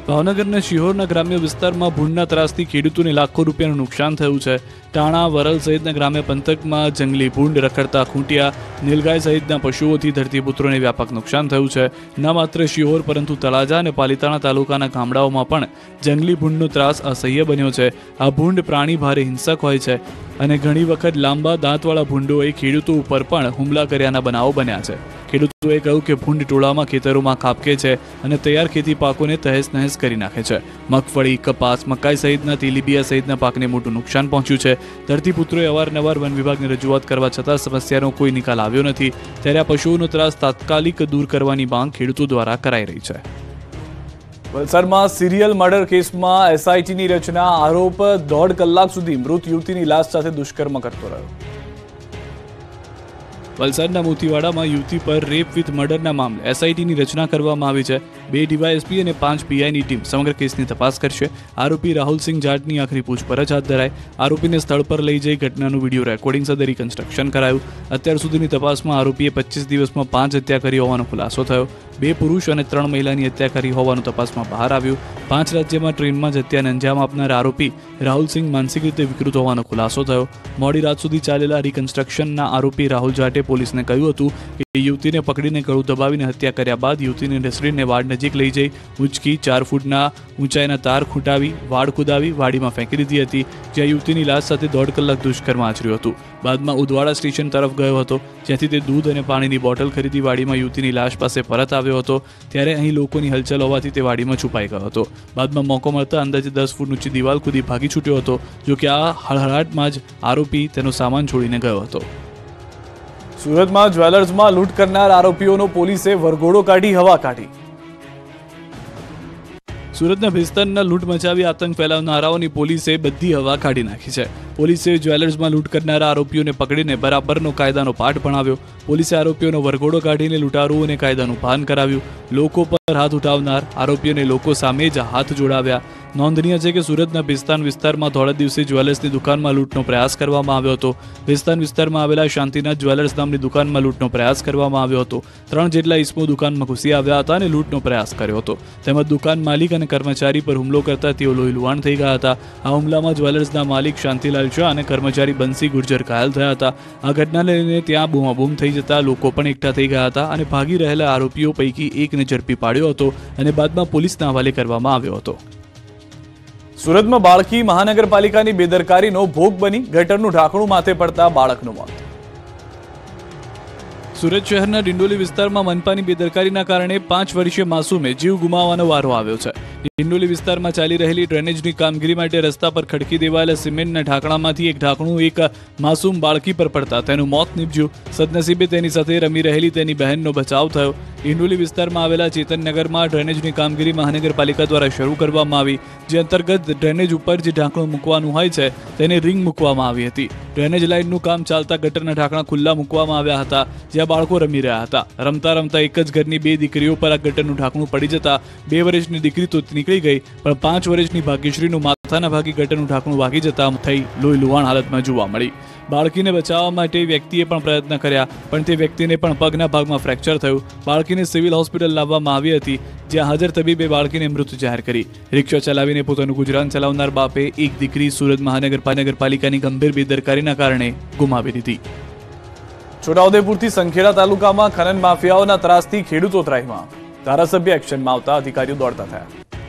ભાવનગરના શિહોરના ગ્રામ્ય વિસ્તારમાં ભૂંડના ત્રાસથી ખેડૂતોને લાખો રૂપિયાનું નુકસાન થયું છે. ટાણા, વરલ સહિતના ગ્રામ્ય પંથકમાં જંગલી ભૂંડ, રખડતા ખૂંટિયા, નીલગાય સહિતના પશુઓથી ધરતીપુત્રોને વ્યાપક નુકસાન થયું છે. ન માત્ર શિહોર પરંતુ તળાજા અને પાલિતાણા તાલુકાના ગામડાઓમાં પણ જંગલી ભૂંડનો ત્રાસ અસહ્ય બન્યો છે. આ ભૂંડ પ્રાણી ભારે હિંસક હોય છે અને ઘણી વખત લાંબા દાંતવાળા ભૂંડોએ ખેડૂતો ઉપર પણ હુમલા કર્યાના બનાવો બન્યા છે. ખેડૂતોએ કહ્યું કે ભૂંડ ટોળામાં ખેતરોમાં ખાબકે છે અને તૈયાર ખેતી પાકોને તહેસ નહેસ કરી નાખે છે. મગફળી, કપાસ, મકાઈ સહિતના તેલીબિયા સહિતના પાકને મોટું નુકસાન પહોંચ્યું છે. ધરતીપુત્રોએ અવારનવાર વન વિભાગને રજૂઆત કરવા છતાં સમસ્યાનો કોઈ નિકાલ આવ્યો નથી. ત્યારે આ પશુઓનો ત્રાસ તાત્કાલિક દૂર કરવાની માંગ ખેડૂતો દ્વારા કરાઈ રહી છે. વલસાડમાં સિરિયલ મર્ડર કેસમાં એસઆઈટીની રચના. આરોપ 1.5 કલાક સુધી મૃત યુવતીની લાશ સાથે દુષ્કર્મ કરતો રહ્યો. વલસાડના મોતીવાડામાં યુવતી પર રેપ વિથ મર્ડરના મામલે એસઆઈટીની રચના કરવામાં આવી છે. 2 ડીવાયએસપી અને 5 પીઆઈની ટીમ સમગ્ર કેસની તપાસ કરશે. આરોપી રાહુલસિંહ જાટની આખરી પૂછપરછ હાથ ધરાઈ. આરોપીને સ્થળ પર લઈ જઈ ઘટનાનું વિડીયો રેકોર્ડિંગ સાથે રિકન્સ્ટ્રક્શન કરાયું. અત્યાર સુધીની તપાસમાં આરોપીએ 25 દિવસમાં 5 હત્યા કરી હોવાનો ખુલાસો થયો. 2 પુરુષ અને 3 મહિલાની હત્યા કરી હોવાનું તપાસમાં બહાર આવ્યું. 5 રાજ્યમાં ટ્રેનમાં જ હત્યાને અંજામ આપનાર આરોપી રાહુલસિંહ માનસિક રીતે વિકૃત હોવાનો ખુલાસો થયો. મોડી રાત સુધી ચાલેલા રિકન્સ્ટ્રક્શનના આરોપી રાહુલ જાટે પોલીસને કહ્યું હતું કે યુવતીને પકડીને ગળું દબાવીને હત્યા કર્યા બાદ યુવતીને ઢસડીને વાડ નજીક લઈ જઈ ઉંચકી 4 ફૂટના ઊંચાઈના તાર ખૂંટાવી વાડ કુદાવી વાડીમાં ફેંકી દીધી હતી, જ્યાં યુવતીની લાશ સાથે 1.5 કલાક દુષ્કર્મ આચર્યું હતું. બાદમાં ઉદવાડા સ્ટેશન તરફ ગયો હતો, જ્યાંથી તે દૂધ અને પાણીની બોટલ ખરીદી વાડીમાં યુવતીની લાશ પાસે પરત આવ્યો હતો. ત્યારે અહીં લોકોની હલચલ હોવાથી તે વાડીમાં છુપાઈ ગયો હતો. બાદમાં મોકો મળતા અંદાજે 10 ફૂટ ઊંચી દિવાલ કૂદી ભાગી છૂટ્યો હતો. જો કે આ હળહળાટમાં જ આરોપી તેનો સામાન છોડીને ગયો હતો. સુરતમાં જ્વેલર્સમાં લૂંટ કરનાર આરોપીઓનો પોલીસે વરઘોડો કાઢી હવા કાઢી. સુરતના ભિસ્તાનના લૂંટ મચાવી આતંક ફેલાવનારાઓની પોલીસે બધી હવા કાઢી નાખી છે. પોલીસે જ્વેલર્સમાં લૂંટ કરનારા આરોપીઓને પકડીને બરાબરનો કાયદાનો પાઠ ભણાવ્યો. પોલીસે આરોપીઓનો વરઘોડો કાઢીને લૂંટારુઓને કાયદાનું ભાન કરાવ્યું. લોકો પર હાથ ઉઠાવનાર આરોપીઓને લોકો સામે જ હાથ જોડાવ્યા. નોંધનીય છે કે સુરતના ભિસ્તાન વિસ્તારમાં ધોળા દિવસે જ્વેલર્સની દુકાનમાં લૂંટનો પ્રયાસ કરવામાં આવ્યો હતો. ભિસ્તાન વિસ્તારમાં આવેલા શાંતિનાથ જ્વેલર્સ નામની દુકાનમાં લૂંટનો પ્રયાસ કરવામાં આવ્યો હતો. 3 જેટલા ઈસમો દુકાનમાં ઘૂસી આવ્યા હતા અને લૂંટનો પ્રયાસ કર્યો હતો. તેમજ દુકાન માલિક અને કર્મચારી પર હુમલો કરતા તેઓ લોહીલુહાણ થઈ ગયા હતા. આ હુમલામાં જ્વેલર્સના માલિક શાંતિલાલ શાહ અને કર્મચારી બંસી ગુર્જર ઘાયલ થયા હતા. આ ઘટનાને લઈને ત્યાં બૂમાબૂમ થઈ જતા લોકો પણ એકઠા થઈ ગયા હતા અને ભાગી રહેલા આરોપીઓ પૈકી એકને ઝડપી પાડ્યો હતો અને બાદમાં પોલીસના હવાલે કરવામાં આવ્યો હતો. સુરતમાં બાળકી મહાનગરપાલિકાની બેદરકારીનો ભોગ બની, ગટરનું ઢાંકણું માથે પડતા બાળકનું મોત. સુરત શહેરના ડિંડોલી વિસ્તારમાં મનપાની બેદરકારીના કારણે 5 વર્ષીય માસૂમે જીવ ગુમાવવાનો વારો આવ્યો છે. ડિંડોલી વિસ્તારમાં ચાલી રહેલી ડ્રેનેજની કામગીરી માટે રસ્તા પર ખડકી દેવાયેલા સિમેન્ટના ઢાંકણામાંથી એક ઢાંકણું એક માસૂમ બાળકી પર પડતા તેનું મોત નીપજ્યું. સદનસીબે તેની સાથે રમી રહેલી તેની બહેનનો બચાવ થયો. ડિંડોલી વિસ્તારમાં આવેલા ચેતનનગરમાં ડ્રેનેજની કામગીરી મહાનગરપાલિકા દ્વારા શરૂ કરવામાં આવી, જે અંતર્ગત ડ્રેનેજ ઉપર જે ઢાંકણું મૂકવાનું હોય છે તેને રિંગ મૂકવામાં આવી હતી. ડ્રેનેજ લાઇનનું કામ ચાલતા ગટરના ઢાંકણા ખુલ્લા મૂકવામાં આવ્યા હતા, જ્યાં બાળકો રમી રહ્યા હતા. રમતા રમતા એક જ ઘરની 2 દીકરીઓ પર આ ગટરનું ઢાંકણું પડી જતા 2 વર્ષની દીકરી તો નીકળી ગઈ, પણ 5 વર્ષની ભાગ્યશ્રીનું માથાના ભાગે ગટરનું ઢાંકણું વાગી જતા થઈ લોહી લુહાણ હાલતમાં જોવા મળી. બાળકીને બચાવવા માટે વ્યક્તિએ પણ પ્રયત્ન કર્યા, પણ તે વ્યક્તિને પણ પગના ભાગમાં ફ્રેક્ચર થયું. બાળકીને સિવિલ હોસ્પિટલ લાવવામાં આવી હતી, જ્યાં હાજર તબીબે બાળકીને મૃત જાહેર કરી. રિક્ષા ચલાવીને પોતાનું ગુજરાન ચલાવનાર બાપે એક દીકરી સુરત મહાનગરપાલિકાની ગંભીર બેદરકારીના કારણે ગુમાવી દીધી. છોટાઉદેપુરથી સંખેડા તાલુકામાં ખનન માફિયાઓના ત્રાસથી ખેડૂતો ત્રાહિમામ. ધારાસભ્ય એક્શનમાં આવતા અધિકારીઓ દોડતા થયા.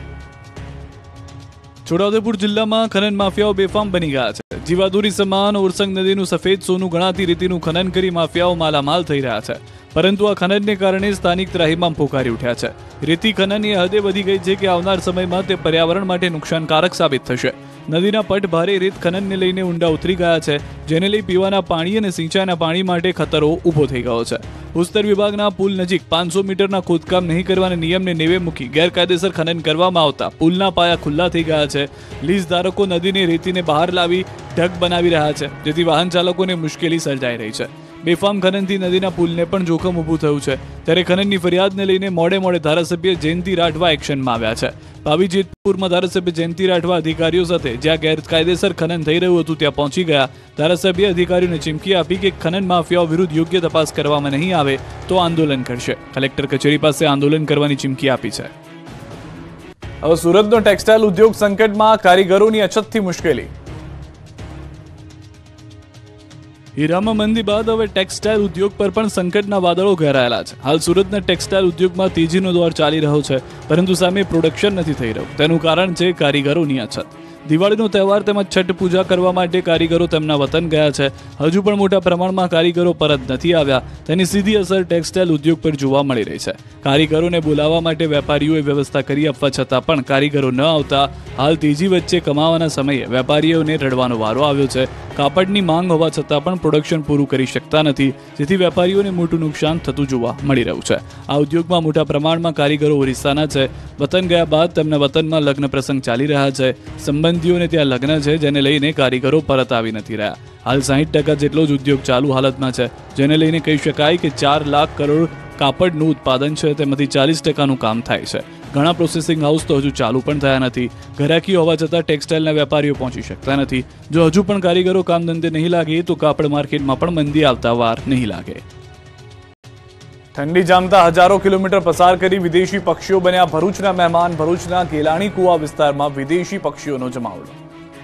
છોટાઉદેપુર જિલ્લામાં ખનન માફિયાઓ બેફામ બની ગયા છે. જીવાદોરી સમાન ઓરસંગ નદીનું સફેદ સોનું ગણાતી રીતિનું ખનન કરી માફિયાઓ માલામાલ થઈ રહ્યા છે. પરંતુ આ ખનનને કારણે સ્થાનિક ત્રાહિમામ પોકારી ઉઠ્યા છે. રેતી ખનન એ હદે વધી ગઈ છે કે આવનાર સમયમાં તે પર્યાવરણ માટે નુકસાનકારક સાબિત થશે. નદીના પટ ભારે રેત ખનનને લઈને ઊંડા ઉતરી ગયા છે, જેને લઈ પીવાના પાણી અને સિંચાઈના પાણી માટે ખતરો ઊભો થઈ ગયો છે. ભૂસ્તર વિભાગના પુલ નજીક 500 મીટરના ખોદકામ નહીં કરવાના નિયમને નેવે મૂકી ગેરકાયદેસર ખનન કરવામાં આવતા પુલના પાયા ખુલ્લા થઈ ગયા છે. લીઝ ધારકો નદીની રેતીને બહાર લાવી ઢગ બનાવી રહ્યા છે, જેથી વાહન ચાલકોને મુશ્કેલી સર્જાઈ રહી છે. બેફામ ખનનથી નદીના પુલને પણ જોખમ ઊભું થયું છે. ત્યારે ખનનની ફરિયાદને લઈને મોડે ધારાસભ્ય જયંતિ રાઠવા એક્શનમાં આવ્યા છે. ભાવી જેતપુરમાં ધારાસભ્ય જયંતિ રાઠવા અધિકારીઓ સાથે જ્યાં ગેરકાયદેસર ખનન થઈ રહ્યું હતું ત્યાં પહોંચી ગયા. ધારાસભ્ય અધિકારીઓને ચીમકી આપી કે ખનન માફિયાઓ વિરુદ્ધ યોગ્ય તપાસ કરવામાં નહીં આવે તો આંદોલન કરશે. કલેક્ટર કચેરી પાસે આંદોલન કરવાની ચીમકી આપી છે. હવે સુરતનો ટેક્સટાઇલ ઉદ્યોગ સંકટમાં, કારીગરોની અછતથી મુશ્કેલી. હીરામાં મંદી બાદ હવે ટેક્સટાઇલ ઉદ્યોગ પર પણ સંકટના વાદળો ઘેરાયેલા છે. હાલ સુરતના ટેક્સટાઇલ ઉદ્યોગમાં તેજીનો દોર ચાલી રહ્યો છે, પરંતુ સામે પ્રોડક્શન નથી થઈ રહ્યું. તેનું કારણ છે કારીગરોની અછત. દિવાળીનો તહેવાર તેમજ છઠ પૂજા કરવા માટે કારીગરો તેમના વતન ગયા છે. હજુ પણ મોટા પ્રમાણમાં કારીગરો પરત નથી આવ્યા. તેની સીધી અસર ટેક્સટાઇલ ઉદ્યોગ પર જોવા મળી રહી છે. કારીગરોને બોલાવવા માટે વેપારીઓએ વ્યવસ્થા કરી આપવા છતાં પણ કારીગરો ન આવતા હાલ તેજી વચ્ચે કમાવાના સમયે વેપારીઓને રડવાનો વારો આવ્યો છે. કાપડની માંગ હોવા છતાં પણ પ્રોડક્શન પૂરું કરી શકતા નથી, જેથી વેપારીઓને મોટું નુકસાન થતું જોવા મળી રહ્યું છે. આ ઉદ્યોગમાં મોટા પ્રમાણમાં કારીગરો ઓરિસ્સાના છે. વતન ગયા બાદ તેમના વતનમાં લગ્ન પ્રસંગ ચાલી રહ્યા છે. સંબંધીઓને ત્યાં લગ્ન છે, જેને લઈને કારીગરો પરત આવી નથી રહ્યા. હાલ 60% જેટલો જ ઉદ્યોગ ચાલુ હાલતમાં છે, જેને લઈને કહી શકાય કે 4 લાખ કરોડ કાપડનું ઉત્પાદન છે, તેમાંથી 40%નું કામ થાય છે. ઘણા પ્રોસેસિંગ હાઉસ તો હજુ ચાલુ પણ થયા નથી. ઘરાકી હોવા છતાં ટેક્સટાઇલના વેપારીઓ પહોંચી શકતા નથી. જો હજુ પણ કારીગરો કામ ધંધે નહીં લાગે તો કાપડ માર્કેટમાં પણ મંદી આવતા વાર નહીં લાગે. ઠંડી જામતા હજારો કિલોમીટર પસાર કરી વિદેશી પક્ષીઓ બન્યા ભરૂચના મહેમાન. ભરૂચના ગેલાણી કુવા વિસ્તારમાં વિદેશી પક્ષીઓનો જમાવડો.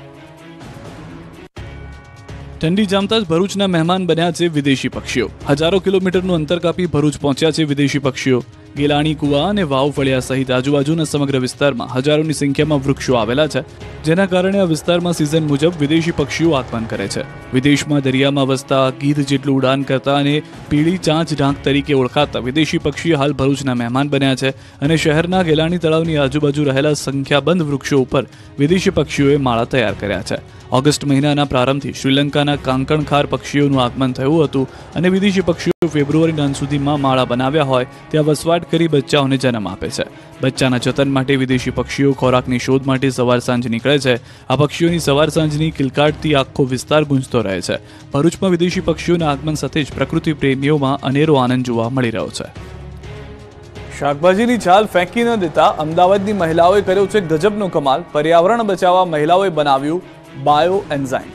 ઠંડી જામતા જ ભરૂચના મહેમાન બન્યા છે વિદેશી પક્ષીઓ. હજારો કિલોમીટરનું અંતર કાપી ભરૂચ પહોંચ્યા છે વિદેશી પક્ષીઓ. ગેલાણી કુવા અને વાવ ફળિયા સહિત આજુબાજુના સમગ્ર વિસ્તારમાં હજારોની સંખ્યામાં વૃક્ષો આવેલા છે, જેના કારણે આ વિસ્તારમાં સિઝન મુજબ વિદેશી પક્ષીઓ આગમન કરે છે. વિદેશમાં દરિયામાં વસતા, ગીધ જેટલું ઉડાન કરતા અને પીળી ચાંચ ઢાંક તરીકે ઓળખાતા વિદેશી પક્ષીઓ હાલ ભરૂચના મહેમાન બન્યા છે અને શહેરના ગેલાણી તળાવની આજુબાજુ રહેલા સંખ્યાબંધ વૃક્ષો ઉપર વિદેશી પક્ષીઓએ માળા તૈયાર કર્યા છે. ઓગસ્ટ મહિનાના પ્રારંભથી શ્રીલંકાના કાંકણખાર પક્ષીઓનું આગમન થયું હતું અને વિદેશી પક્ષીઓ ફેબ્રુઆરીના અંત સુધીમાં માળા બનાવ્યા હોય ત્યાં વસવાટ કરી બચ્ચાઓને જન્મ આપે છે. બચ્ચાના જતન માટે વિદેશી પક્ષીઓ ખોરાકની શોધ માટે સવાર સાંજ નીકળે છે. આ પક્ષીઓની સવાર સાંજની કિલકાટથી આખો વિસ્તાર ગુંજતો રહે છે. ભરૂચમાં વિદેશી પક્ષીઓના આગમન સાથે જ પ્રકૃતિ પ્રેમીઓમાં અનેરો આનંદ જોવા મળી રહ્યો છે. શાકભાજીની છાલ ફેંકી ન દેતા અમદાવાદની મહિલાઓએ કર્યો છે ગજબનો કમાલ. પર્યાવરણ બચાવવા મહિલાઓએ બનાવ્યું બાયો એન્ઝાઇમ.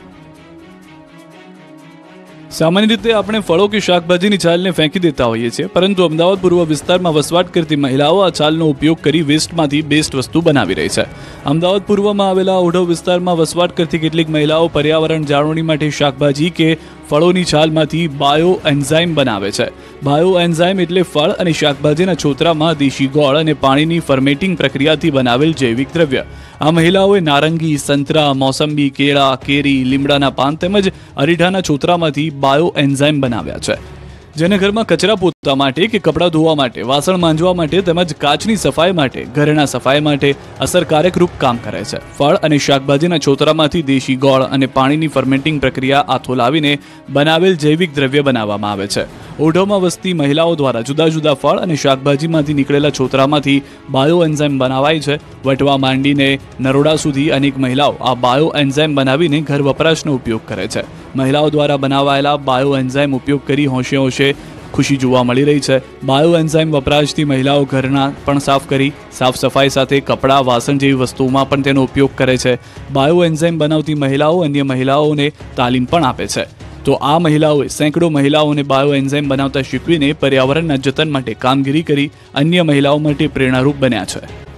સામાન્ય રીતે આપણે ફળો કે શાકભાજીની છાલને ફેંકી દેતા હોઈએ છીએ, પરંતુ અમદાવાદ પૂર્વ વિસ્તારમાં વસવાટ કરતી મહિલાઓ આ છાલનો ઉપયોગ કરી વેસ્ટમાંથી બેસ્ટ વસ્તુ બનાવી રહી છે. અમદાવાદ પૂર્વમાં આવેલા ઓઢવ વિસ્તારમાં વસવાટ કરતી કેટલીક મહિલાઓ પર્યાવરણ જાળવણી માટે શાકભાજી કે ફળોની છાલમાંથી બાયો એન્ઝાઇમ બનાવે છે. બાયો એન્ઝાઇમ એટલે ફળ અને શાકભાજીના છોતરામાં દેશી ગોળ અને પાણીની ફર્મેટિંગ પ્રક્રિયાથી બનાવેલ જૈવિક દ્રવ્ય. આ મહિલાઓએ નારંગી, સંતરા, મોસંબી, કેળા, કેરી, લીમડાના પાન તેમજ અરીઠાના છોતરામાંથી બાયો એન્ઝાઇમ બનાવ્યા છે, જેને ઘરમાં કચરા પોતા માટે કે કપડાં ધોવા માટે, વાસણ માંજવા માટે તેમજ કાચની સફાઈ માટે, ઘરેણા સફાઈ માટે અસરકારક રૂપ કામ કરે છે. ફળ અને શાકભાજીના છોતરામાંથી દેશી ગોળ અને પાણીની ફર્મેન્ટિંગ પ્રક્રિયા આથો લાવીને બનાવેલ જૈવિક દ્રવ્ય બનાવવામાં આવે છે. ઓઢવમાં વસતી મહિલાઓ દ્વારા જુદા જુદા ફળ અને શાકભાજીમાંથી નીકળેલા છોતરામાંથી બાયો એન્ઝાઇમ બનાવાય છે. વટવા માંડીને નરોડા સુધી અનેક મહિલાઓ આ બાયો એન્ઝાઇમ બનાવીને ઘર વપરાશનો ઉપયોગ કરે છે. મહિલાઓ દ્વારા બનાવાયેલા બાયો એન્ઝાઇમ ઉપયોગ કરી હોંશે હોંશે ખુશી જોવા મળી રહી છે. બાયો એન્ઝાઇમ વપરાશથી મહિલાઓ ઘરના પણ સાફ કરી સાફ સફાઈ સાથે કપડાં, વાસણ જેવી વસ્તુઓમાં પણ તેનો ઉપયોગ કરે છે. બાયો એન્ઝાઇમ બનાવતી મહિલાઓ અન્ય મહિલાઓને તાલીમ પણ આપે છે. તો આ મહિલાઓએ સેંકડો મહિલાઓને બાયો એન્ઝાઇમ બનાવતા શીખવીને પર્યાવરણના જતન માટે કામગીરી કરી અન્ય મહિલાઓ માટે પ્રેરણારૂપ બન્યા છે.